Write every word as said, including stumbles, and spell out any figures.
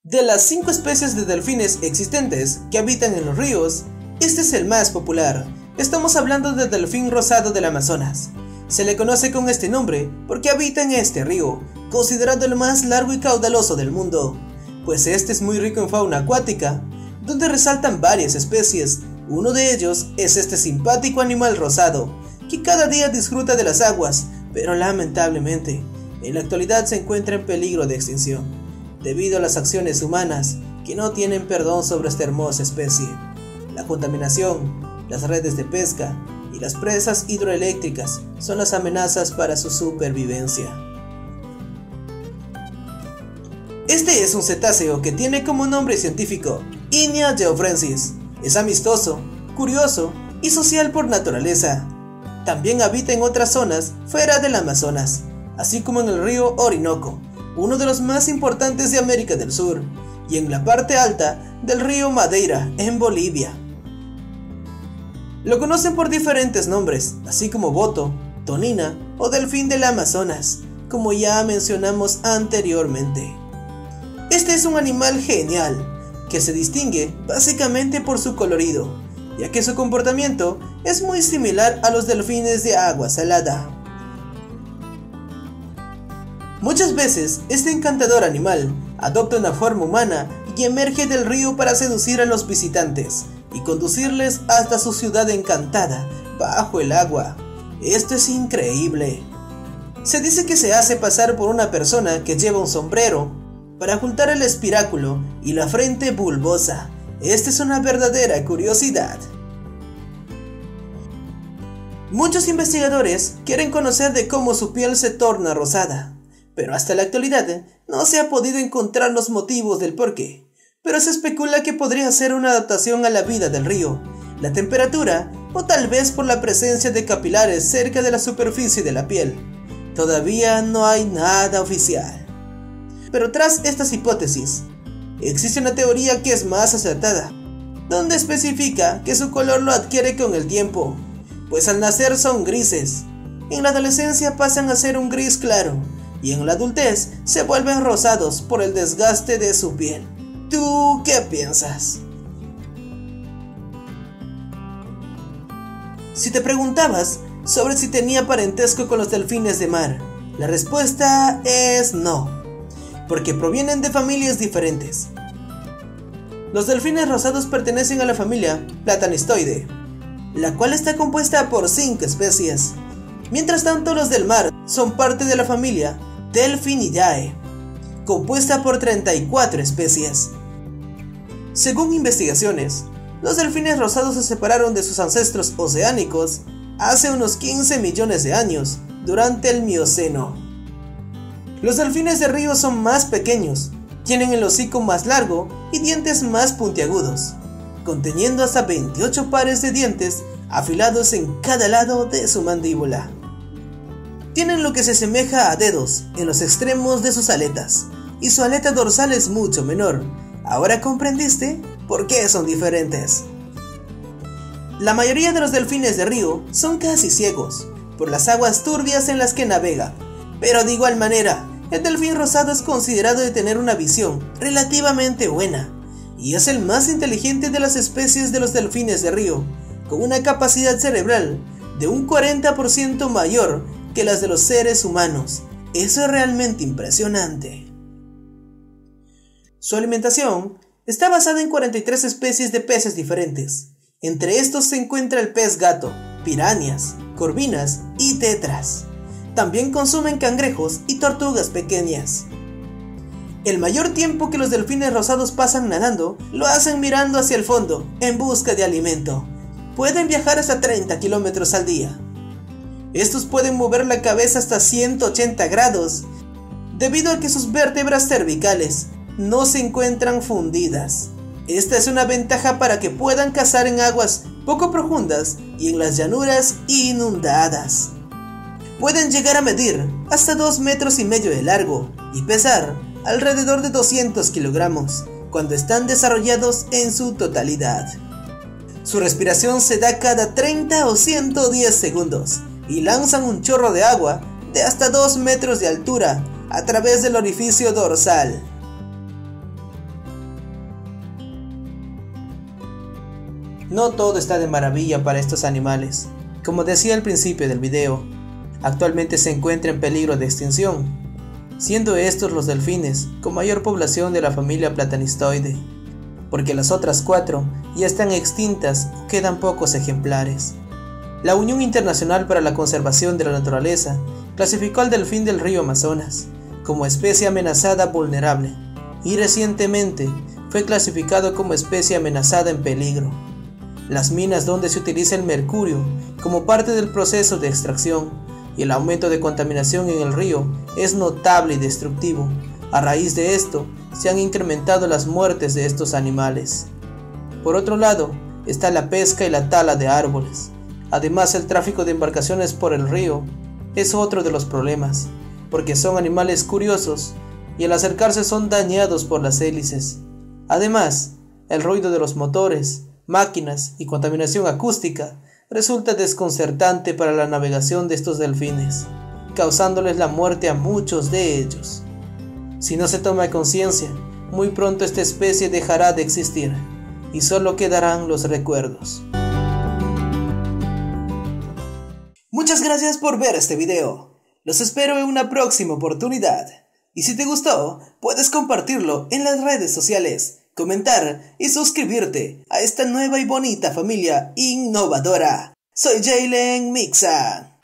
De las cinco especies de delfines existentes que habitan en los ríos, este es el más popular. Estamos hablando del delfín rosado del Amazonas. Se le conoce con este nombre porque habita en este río, considerado el más largo y caudaloso del mundo, pues este es muy rico en fauna acuática, donde resaltan varias especies. Uno de ellos es este simpático animal rosado, que cada día disfruta de las aguas, pero lamentablemente, en la actualidad se encuentra en peligro de extinción, debido a las acciones humanas que no tienen perdón sobre esta hermosa especie. La contaminación, las redes de pesca y las presas hidroeléctricas son las amenazas para su supervivencia. Este es un cetáceo que tiene como nombre científico Inia geoffrensis. Es amistoso, curioso y social por naturaleza. También habita en otras zonas fuera del Amazonas, así como en el río Orinoco, uno de los más importantes de América del Sur, y en la parte alta del río Madeira, en Bolivia. Lo conocen por diferentes nombres, así como boto, tonina o delfín del Amazonas, como ya mencionamos anteriormente. Este es un animal genial, que se distingue básicamente por su colorido, ya que su comportamiento es muy similar a los delfines de agua salada. Muchas veces este encantador animal adopta una forma humana y emerge del río para seducir a los visitantes y conducirles hasta su ciudad encantada bajo el agua. Esto es increíble. Se dice que se hace pasar por una persona que lleva un sombrero para ocultar el espiráculo y la frente bulbosa. Esta es una verdadera curiosidad. Muchos investigadores quieren conocer de cómo su piel se torna rosada, pero hasta la actualidad no se ha podido encontrar los motivos del porqué. Pero se especula que podría ser una adaptación a la vida del río, la temperatura o tal vez por la presencia de capilares cerca de la superficie de la piel. Todavía no hay nada oficial. Pero tras estas hipótesis, existe una teoría que es más acertada, donde especifica que su color lo adquiere con el tiempo, pues al nacer son grises, en la adolescencia pasan a ser un gris claro, y en la adultez se vuelven rosados por el desgaste de su piel. ¿Tú qué piensas? Si te preguntabas sobre si tenía parentesco con los delfines de mar, la respuesta es no, porque provienen de familias diferentes. Los delfines rosados pertenecen a la familia Platanistoideae, la cual está compuesta por cinco especies. Mientras tanto, los del mar son parte de la familia Delphinidae, compuesta por treinta y cuatro especies. Según investigaciones, los delfines rosados se separaron de sus ancestros oceánicos hace unos quince millones de años, durante el Mioceno. Los delfines de río son más pequeños, tienen el hocico más largo y dientes más puntiagudos, conteniendo hasta veintiocho pares de dientes afilados en cada lado de su mandíbula. Tienen lo que se asemeja a dedos en los extremos de sus aletas, y su aleta dorsal es mucho menor. ¿Ahora comprendiste por qué son diferentes? La mayoría de los delfines de río son casi ciegos, por las aguas turbias en las que navegan, pero de igual manera, el delfín rosado es considerado de tener una visión relativamente buena, y es el más inteligente de las especies de los delfines de río, con una capacidad cerebral de un cuarenta por ciento mayor que las de los seres humanos. Eso es realmente impresionante. Su alimentación está basada en cuarenta y tres especies de peces diferentes. Entre estos se encuentra el pez gato, pirañas, corvinas y tetras. También consumen cangrejos y tortugas pequeñas. El mayor tiempo que los delfines rosados pasan nadando, lo hacen mirando hacia el fondo, en busca de alimento. Pueden viajar hasta treinta kilómetros al día. Estos pueden mover la cabeza hasta ciento ochenta grados, debido a que sus vértebras cervicales no se encuentran fundidas. Esta es una ventaja para que puedan cazar en aguas poco profundas y en las llanuras inundadas. Pueden llegar a medir hasta dos metros y medio de largo y pesar alrededor de doscientos kilogramos cuando están desarrollados en su totalidad. Su respiración se da cada treinta o ciento diez segundos y lanzan un chorro de agua de hasta dos metros de altura a través del orificio dorsal. no todo está de maravilla para estos animales. Como decía al principio del video, actualmente se encuentra en peligro de extinción, siendo estos los delfines con mayor población de la familia Platanistoideae, porque las otras cuatro ya están extintas o quedan pocos ejemplares. La Unión Internacional para la Conservación de la Naturaleza clasificó al delfín del río Amazonas como especie amenazada vulnerable y recientemente fue clasificado como especie amenazada en peligro. Las minas donde se utiliza el mercurio como parte del proceso de extracción y el aumento de contaminación en el río es notable y destructivo. A raíz de esto, se han incrementado las muertes de estos animales. Por otro lado, está la pesca y la tala de árboles. Además, el tráfico de embarcaciones por el río es otro de los problemas, porque son animales curiosos y al acercarse son dañados por las hélices. Además, el ruido de los motores, máquinas y contaminación acústica resulta desconcertante para la navegación de estos delfines, causándoles la muerte a muchos de ellos. Si no se toma conciencia, muy pronto esta especie dejará de existir y solo quedarán los recuerdos. Muchas gracias por ver este video. Los espero en una próxima oportunidad. Y si te gustó, puedes compartirlo en las redes sociales, comentar y suscribirte a esta nueva y bonita familia innovadora. Soy Jaylen Mixa.